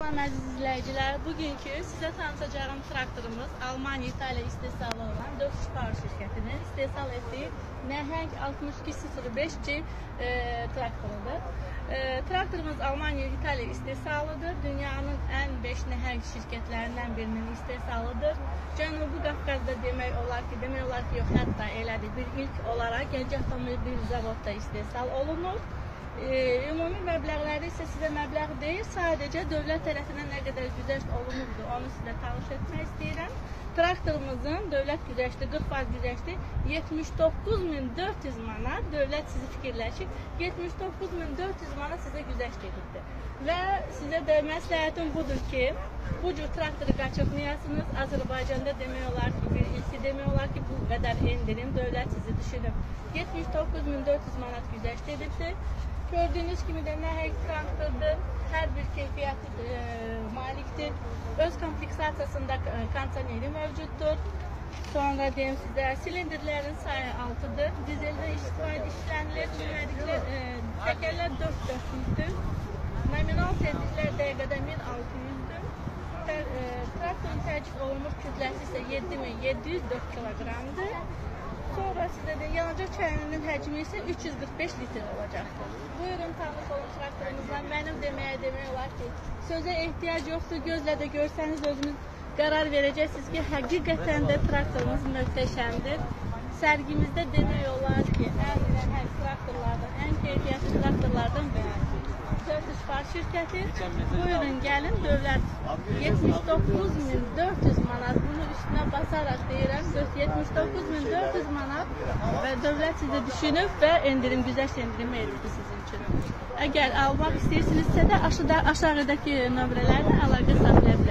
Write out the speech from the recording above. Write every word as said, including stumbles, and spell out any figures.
Salam əziz izləyicilər, bugünkü sizə tanıtacağım traktorumuz Almanya, İtaliya istehsalı olan dörd Spark şirkətinin istehsal etdiyi nəhəng altmış iki sıfır beş C e, traktorudur. E, traktorumuz Almanya, İtaliya istehsalıdır. Dünyanın ən beş nəhəng şirkətlərindən birinin istehsalıdır. Cənubi Qafqazda demək olar ki, demək olar ki, yox, hətta elədir. Bir ilk olaraq Gəncə avtomobil zavodda istehsal olunur. E, ümumi məbləğləri isə sizə məbləğ deyil, sadəcə dövlət tərəfindən nə qədər güzəşt olunurdu, onu sizə tanış etmək istəyirəm. Traktorumuzun dövlət güzəşti, qırx faiz güzəşti yetmiş doqquz min dörd yüz manat, dövlət sizi fikirləşib, yetmiş doqquz min dörd yüz manat sizə güzəşt edildi. Və sizə də məsləhətim budur ki, bu cür traktoru qaçırtmayasınız. Azərbaycanda demək olar ki, bir ilki demək olar ki, bu qədər endirim dövlət sizi düşünüb. yetmiş doqquz min dörd yüz manat güzəşt edildi. Gördüğünüz gibi de nəhəng traktordur, hər bir keyfiyyətli e, malikdir. Öz kompleksasiyasında e, kondisioneri mövcuddur. Sonra deyim sizə, silindirlərin sayı altıdır. Dizeldə istifadə işlənilir, çimərliklər, e, təkərlər dörd dörtlükdür. Nominal tezliklər dəqiqədə min altı yüzdür. E, traktorun tərcih olunmuş kütləsi isə yeddi min yeddi yüz dörd kiloqramdır. Sonra sizə də yanacaq çayının həcmi isə üç yüz qırx beş litr olacaqdır. Buyurun, tanış olun traktorumuzla. Mənim deməyə demək olar ki, sözə ehtiyac yoxdur. Gözlə də görsəniz özünüz qərar verəcəksiniz ki, həqiqətən də traktorumuz möhtəşəmdir. Sərgimizdə demək olar ki, ən nəhəng traktorlardan, ən keyfiyyətli traktorlardan biridir. dörd Spark şirkəti. Buyurun, gəlin, dövlət yetmiş doqquz min dörd yüz manat, bunu üstünə basaraq deyirəm, yetmiş doqquz min dörd yüz manat və dövlət sizi düşünüb və endirim, güzəşt endirimi edildi sizin üçün. Əgər almaq istəyirsinizsə də aşağıdakı nömrələrlə əlaqə saxlaya bilərsiniz.